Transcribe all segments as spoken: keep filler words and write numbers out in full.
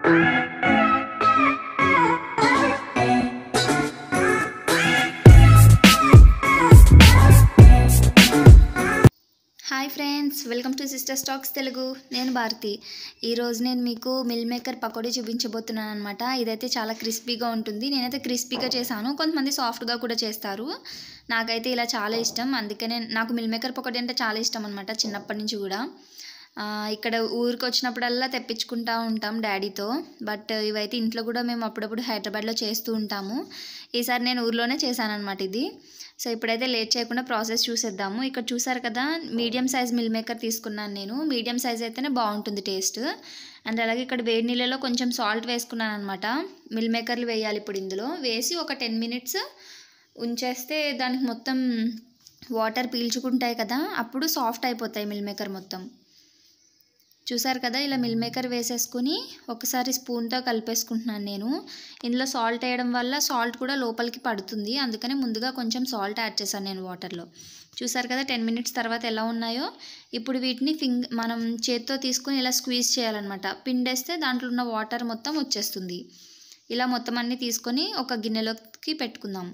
Hi friends, welcome to sister stacks Telugu. నేను భారతి. ఈరోజు నేను మీకు మిల్ మేకర్ పకోడీ చూపించబోతున్నాను అనమాట. ఇదైతే చాలా క్రిస్పీగా ఉంటుంది. నేనైతే క్రిస్పీగా చేశాను, కొంతమంది సాఫ్ట్గా కూడా చేస్తారు. నాకైతే ఇలా చాలా ఇష్టం, అందుకనే నాకు మిల్ మేకర్ పకోడీ అంటే చాలా ఇష్టం అనమాట, చిన్నప్పటి నుంచి కూడా. ఇక్కడ ఊరికి వచ్చినప్పుడల్లా తెప్పించుకుంటూ ఉంటాం డాడీతో. బట్ ఇవైతే ఇంట్లో కూడా మేము అప్పుడప్పుడు హైదరాబాద్లో చేస్తూ ఉంటాము. ఈసారి నేను ఊర్లోనే చేశాను అనమాట ఇది. సో ఇప్పుడైతే లేట్ చేయకుండా ప్రాసెస్ చూసేద్దాము. ఇక్కడ చూసారు కదా, మీడియం సైజ్ మిల్ మేకర్ తీసుకున్నాను నేను. మీడియం సైజ్ అయితేనే బాగుంటుంది టేస్ట్. అండ్ అలాగే ఇక్కడ వేడి నీళ్ళలో కొంచెం సాల్ట్ వేసుకున్నాను అనమాట. మిల్ మేకర్లు వేయాలి ఇప్పుడు ఇందులో. వేసి ఒక టెన్ మినిట్స్ ఉంచేస్తే దానికి మొత్తం వాటర్ పీల్చుకుంటాయి కదా, అప్పుడు సాఫ్ట్ అయిపోతాయి మిల్ మేకర్ మొత్తం. చూసారు కదా, ఇలా మిల్ మేకర్ వేసేసుకుని ఒకసారి స్పూన్తో కలిపేసుకుంటున్నాను నేను. ఇందులో సాల్ట్ వేయడం వల్ల సాల్ట్ కూడా లోపలికి పడుతుంది, అందుకని ముందుగా కొంచెం సాల్ట్ యాడ్ చేశాను నేను వాటర్లో. చూసారు కదా, టెన్ మినిట్స్ తర్వాత ఎలా ఉన్నాయో. ఇప్పుడు వీటిని ఫింగ్ మనం చేత్తో తీసుకుని ఇలా స్క్వీజ్ చేయాలన్నమాట. పిండేస్తే దాంట్లో ఉన్న వాటర్ మొత్తం వచ్చేస్తుంది. ఇలా మొత్తం అన్నీ తీసుకొని ఒక గిన్నెలోకి పెట్టుకుందాం.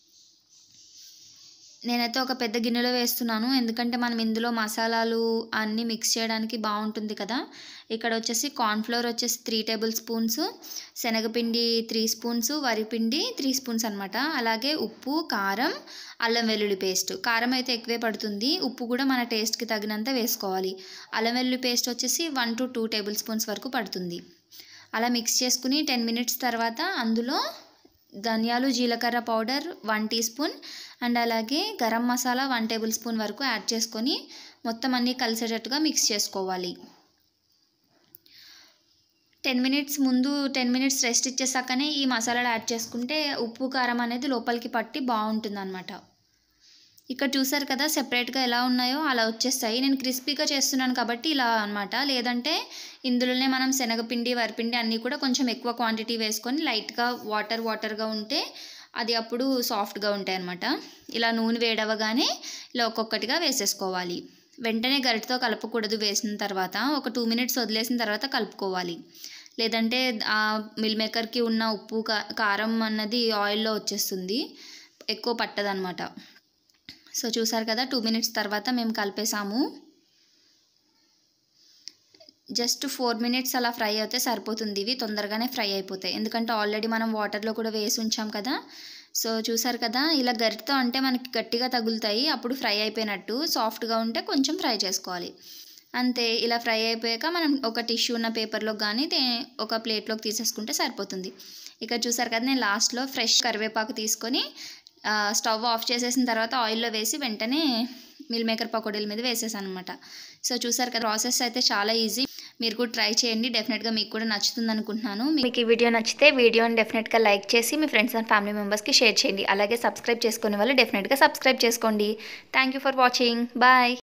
నేనైతే ఒక పెద్ద గిన్నెలో వేస్తున్నాను, ఎందుకంటే మనం ఇందులో మసాలాలు అన్నీ మిక్స్ చేయడానికి బాగుంటుంది కదా. ఇక్కడ వచ్చేసి కార్న్ఫ్లోర్ వచ్చేసి త్రీ టేబుల్ స్పూన్స్, శనగపిండి త్రీ స్పూన్స్, వరిపిండి త్రీ స్పూన్స్ అనమాట. అలాగే ఉప్పు, కారం, అల్లం వెల్లుల్లి పేస్ట్. కారం అయితే ఎక్కువే పడుతుంది, ఉప్పు కూడా మన టేస్ట్కి తగినంత వేసుకోవాలి. అల్లం వెల్లుల్లి పేస్ట్ వచ్చేసి one to two tablespoons వరకు పడుతుంది. అలా మిక్స్ చేసుకుని టెన్ మినిట్స్ తర్వాత అందులో ధనియాలు, జీలకర్ర powder one teaspoon and అలాగే garam masala one tablespoon వరకు యాడ్ చేసుకొని మొత్తం అన్నీ కలిసేటట్టుగా మిక్స్ చేసుకోవాలి. టెన్ మినిట్స్ ముందు టెన్ మినిట్స్ రెస్ట్ ఇచ్చేసాకనే ఈ మసాలాలు యాడ్ చేసుకుంటే ఉప్పు కారం అనేది లోపలికి పట్టి బాగుంటుంది అనమాట. ఇక్కడ చూసారు కదా, సెపరేట్గా ఎలా ఉన్నాయో అలా వచ్చేస్తాయి. నేను క్రిస్పీగా చేస్తున్నాను కాబట్టి ఇలా అనమాట. లేదంటే ఇందులోనే మనం శనగపిండి, వరిపిండి అన్నీ కూడా కొంచెం ఎక్కువ క్వాంటిటీ వేసుకొని లైట్గా వాటర్ వాటర్గా ఉంటే అది అప్పుడు సాఫ్ట్గా ఉంటాయి అన్నమాట. ఇలా నూనె వేడవగానే ఇలా ఒక్కొక్కటిగా వేసేసుకోవాలి. వెంటనే గరిటతో కలపకూడదు. వేసిన తర్వాత ఒక టూ మినిట్స్ వదిలేసిన తర్వాత కలుపుకోవాలి. లేదంటే ఆ మిల్ మేకర్కి ఉన్న ఉప్పు కారం అన్నది ఆయిల్లో వచ్చేస్తుంది, ఎక్కువ పట్టదనమాట. సో చూసారు కదా, టూ మినిట్స్ తర్వాత మేము కలిపేసాము. జస్ట్ ఫోర్ మినిట్స్ అలా ఫ్రై అయితే సరిపోతుంది. ఇవి తొందరగానే ఫ్రై అయిపోతాయి, ఎందుకంటే ఆల్రెడీ మనం వాటర్లో కూడా వేసి ఉంచాం కదా. సో చూసారు కదా, ఇలా గరిటతో అంటే మనకి గట్టిగా తగులుతాయి, అప్పుడు ఫ్రై అయిపోయినట్టు. సాఫ్ట్గా ఉంటే కొంచెం ఫ్రై చేసుకోవాలి అంతే. ఇలా ఫ్రై అయిపోయాక మనం ఒక టిష్యూ ఉన్న పేపర్లో కానీ ఒక ప్లేట్లోకి తీసేసుకుంటే సరిపోతుంది. ఇక్కడ చూసారు కదా, నేను లాస్ట్లో ఫ్రెష్ కరివేపాకు తీసుకొని స్టవ్ ఆఫ్ చేసేసిన తర్వాత ఆయిల్లో వేసి వెంటనే మిల్ మేకర్ పకోడీల మీద వేసేసాను అనమాట. సో చూసారు కదా, ప్రాసెస్ అయితే చాలా ఈజీ. మీరు కూడా ట్రై చేయండి, డెఫినెట్గా మీకు కూడా నచ్చుతుంది అనుకుంటున్నాను. మీకు ఈ వీడియో నచ్చితే వీడియోని డెఫినెట్గా లైక్ చేసి మీ ఫ్రెండ్స్ అండ్ ఫ్యామిలీ మెంబర్స్కి షేర్ చేయండి. అలాగే సబ్స్క్రైబ్ చేసుకునే వాళ్ళు డెఫినెట్గా సబ్స్క్రైబ్ చేసుకోండి. Thank you for watching. Bye.